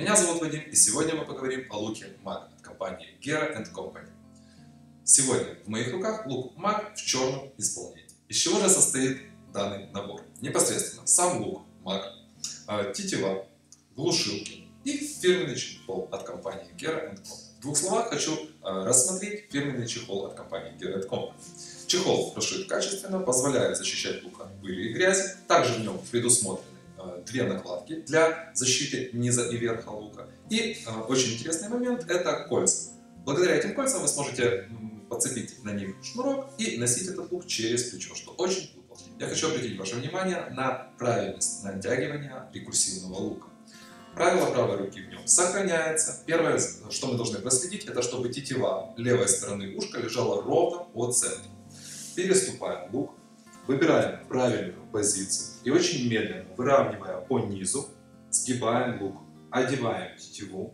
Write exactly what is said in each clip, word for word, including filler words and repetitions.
Меня зовут Вадим, и сегодня мы поговорим о луке маг от компании Gera энд Company. Сегодня в моих руках лук маг в черном исполнении. Из чего же состоит данный набор? Непосредственно сам лук маг, тетива, глушилки и фирменный чехол от компании Gera энд Company. В двух словах хочу рассмотреть фирменный чехол от компании Gera энд Company. Чехол прошит качественно, позволяет защищать лук от пыли и грязи. Также в нем предусмотрены две накладки для защиты низа и верха лука. И э, очень интересный момент — это кольца. Благодаря этим кольцам вы сможете подцепить на них шнурок и носить этот лук через плечо, что очень удобно. Я хочу обратить ваше внимание на правильность натягивания рекурсивного лука. Правило правой руки в нем сохраняется. Первое, что мы должны проследить, это чтобы тетива левой стороны ушка лежала ровно по центру. Переступаем лук. Выбираем правильную позицию и очень медленно, выравнивая по низу, сгибаем лук, одеваем тетиву.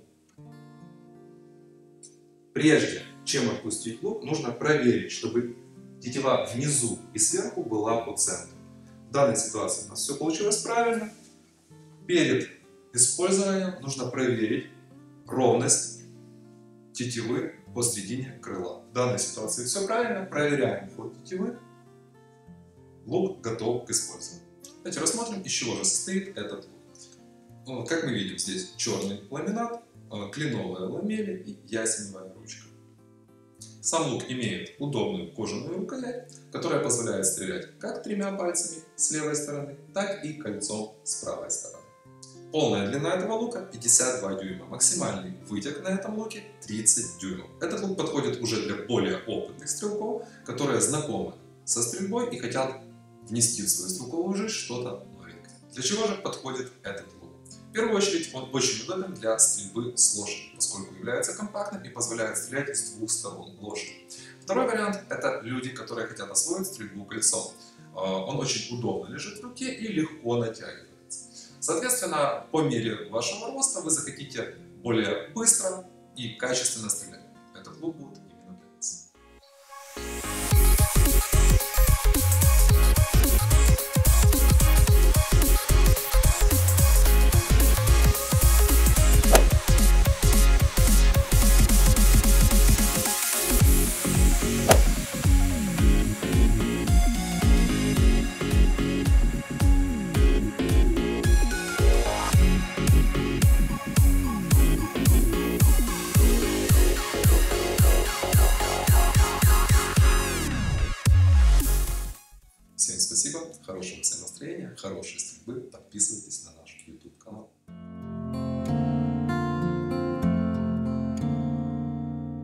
Прежде чем отпустить лук, нужно проверить, чтобы тетива внизу и сверху была по центру. В данной ситуации у нас все получилось правильно. Перед использованием нужно проверить ровность тетивы посредине крыла. В данной ситуации все правильно. Проверяем ход тетивы. Лук готов к использованию. Давайте рассмотрим, из чего же состоит этот лук. Как мы видим, здесь черный ламинат, кленовая ламель и ясеневая ручка. Сам лук имеет удобную кожаную рукоять, которая позволяет стрелять как тремя пальцами с левой стороны, так и кольцом с правой стороны. Полная длина этого лука пятьдесят два дюйма, максимальный вытек на этом луке тридцать дюймов. Этот лук подходит уже для более опытных стрелков, которые знакомы со стрельбой и хотят внести в свою стрелковую жизнь что-то новенькое. Для чего же подходит этот лук? В первую очередь он очень удобен для стрельбы с лошадью, поскольку является компактным и позволяет стрелять с двух сторон лошади. Второй вариант — это люди, которые хотят освоить стрельбу кольцом. Он очень удобно лежит в руке и легко натягивается. Соответственно, по мере вашего роста вы захотите более быстро и качественно стрелять. Этот лук будет именно для вас. Всем спасибо, хорошего всем настроения, хорошей стрельбы, подписывайтесь.